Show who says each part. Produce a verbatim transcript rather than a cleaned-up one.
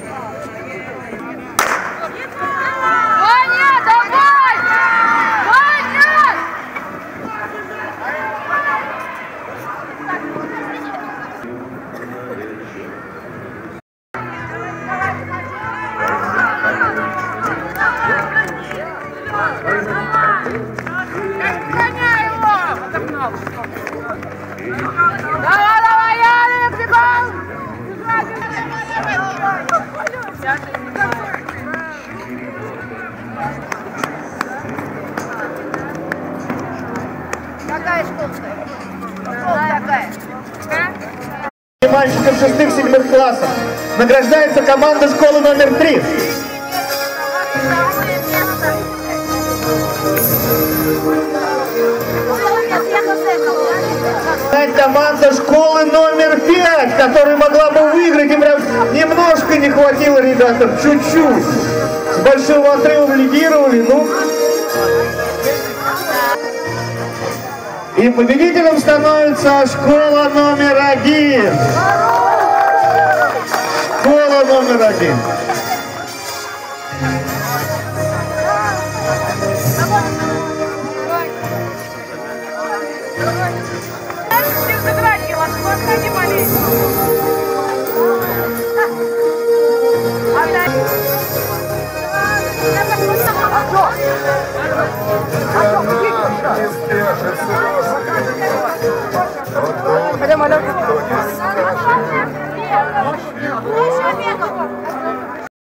Speaker 1: Давай, давай, Ярик, бегом! Какая школа? Школа какая?
Speaker 2: Мальчиков шестых-седьмых классов награждается команда школы номер три. Команда школы номер пять, которая могла бы выиграть, им прям немножко не хватило, ребята, чуть-чуть. С большим отрывом лидировали, ну. И победителем становится школа номер один. Школа номер один.
Speaker 3: Не спешит,